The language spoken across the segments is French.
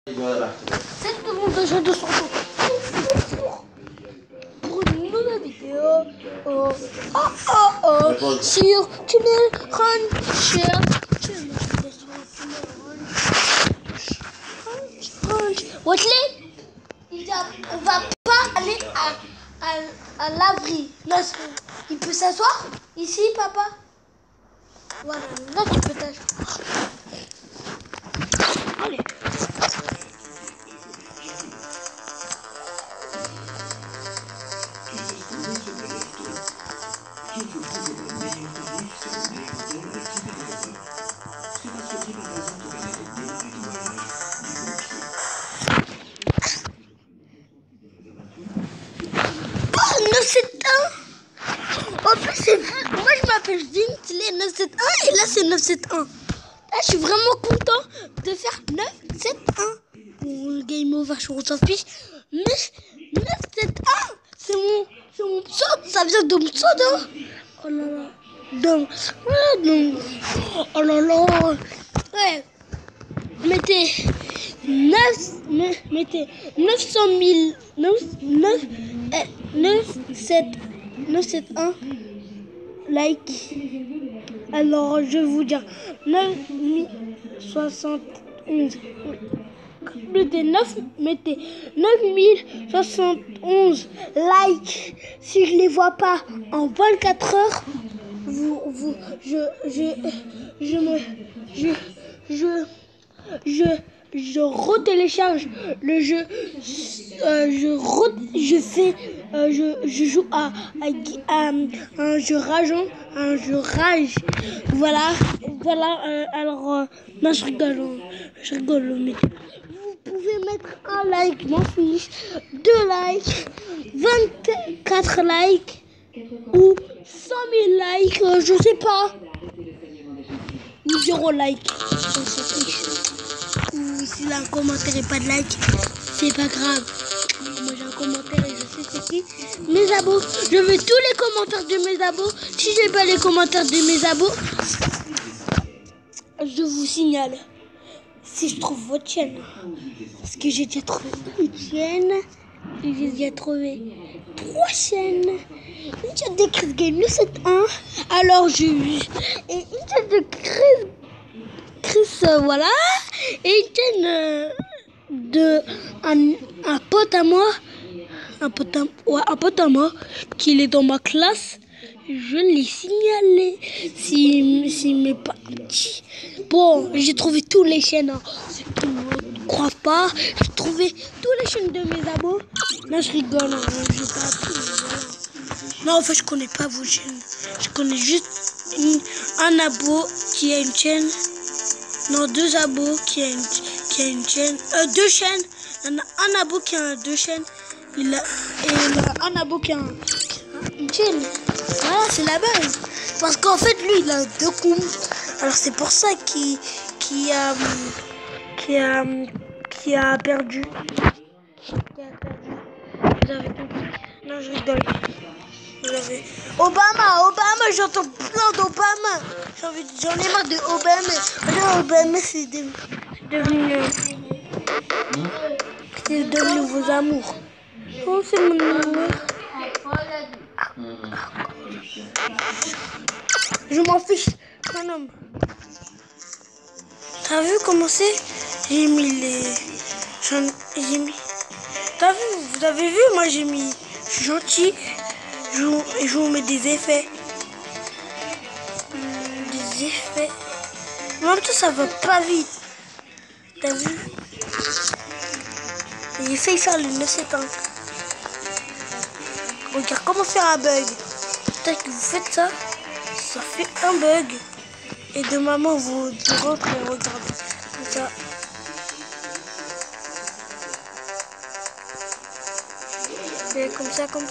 C'est le montage de son pour une nouvelle vidéo sur Tunnel Rancher. Wesley, il va pas aller à l'abri. Il peut s'asseoir ici, papa. Voilà, là tu peux t'asseoir. Allez. En plus, moi je m'appelle Vintley 971 et là c'est 971. Là je suis vraiment content de faire 971. Bon, game over, je s'en fiche. Mais 971, c'est mon pseudo, ça vient de mon pseudo. Oh là là. Donc, oh là là. Ouais. Mettez 900 000, 971 like. Alors je vais vous dire 9071. Mettez 9071 like. Si je les vois pas en 24 heures, je retélécharge le jeu. Je joue à un jeu rageant, un jeu rage. Voilà. Alors, non, je rigole, mais vous pouvez mettre un like, m'en fiche, 2 likes, 24 likes ou 100 000 likes, je sais pas, ou 0 like. Ou si là un commentaire et pas de like, c'est pas grave. Moi j'ai un commentaire et je sais c'est qui. Mes abos, je veux tous les commentaires de mes abos. Si j'ai pas les commentaires de mes abos, je vous signale. Si je trouve votre chaîne, parce que j'ai déjà trouvé une chaîne, et j'ai déjà trouvé 3 chaînes. Une chaîne de Chris Game 971. Alors et une chaîne de Chris, voilà, et une chaîne de un pote à moi, un pote à moi qui est dans ma classe. Je l'ai signalé s'il m'est pas dit. Bon, j'ai trouvé toutes les chaînes, hein. Ceux qui ne croient pas, j'ai trouvé toutes les chaînes de mes abos. Là je rigole, hein. J'ai pas appris, voilà. Non, en fait je connais pas vos chaînes. Je connais juste un abo qui a une chaîne. Non, 2 abos qui a une chaîne. 2 chaînes. Il y en a un abo qui a 2 chaînes. Il y a un abo qui a une chaîne. Voilà, c'est la base. Parce qu'en fait, lui, il a 2 comptes. Alors c'est pour ça qu'il a perdu. Vous avez compris? Non, je rigole. Obama, j'entends plein d'Obama. J'en ai marre de Obama. Obama, c'est devenu vos amours. Oh, c'est mon amour. Je m'en fiche, un homme. T'as vu comment c'est? J'ai mis les... T'as vu? Vous avez vu? Moi j'ai mis... Je suis gentil. Je vous mets des effets. Des effets. Mais en même temps, ça va pas vite. T'as vu? J'ai failli faire le 971. Regarde comment faire un bug. Peut-être que vous faites ça, ça fait un bug. Et de maman, vous rentrez et regardez. Comme ça. Et comme ça. Comme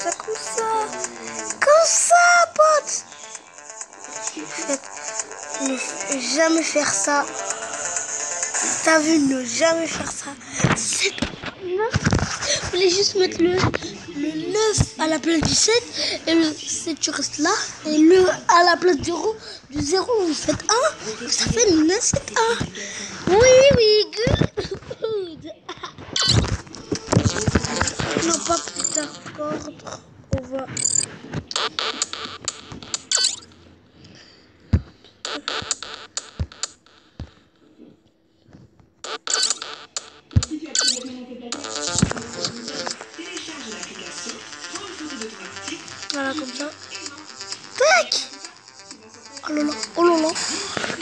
ça, pote. Faites, ne jamais faire ça. T'as vu, ne jamais faire ça. C'est 9. Vous voulez juste mettre le 9 à la place du 7 et le 7 tu restes là et le à la place du 0 vous faites 1, ça fait 9, 7, 1. Oui, good. Oh là là, oh là là.